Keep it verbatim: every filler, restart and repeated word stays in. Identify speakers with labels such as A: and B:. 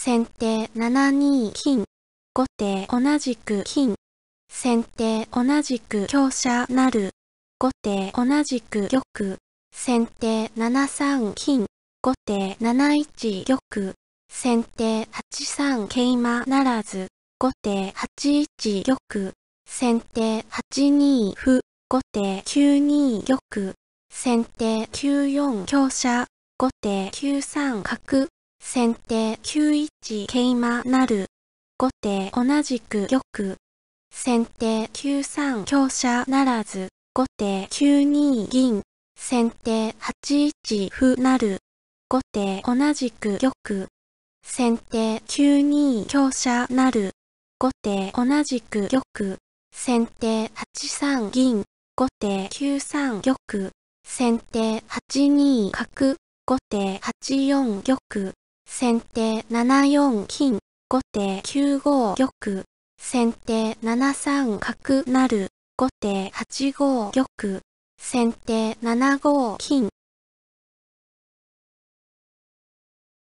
A: 先手ななに金、後手同じく金、先手同じく香車成、後手同じく玉、先手ななさん金、後手なないち玉、先手はちさん桂馬ならず、後手はちいち玉、先手はちに歩、後手きゅうに玉、先手きゅうよん香車、後手きゅうさん角、先手きゅういち桂馬成、後手同じく玉、先手きゅうさん香車ならず、後手きゅうに銀、先手はちいち歩成、後手同じく玉、先手きゅうに香車成、後手同じく玉、先手はちさん銀、後手きゅうさん玉、先手はちに角、後手はちよん玉、先手ななよん金、後手きゅうご玉、先手ななさん角成、後手はちご玉、先手ななご金、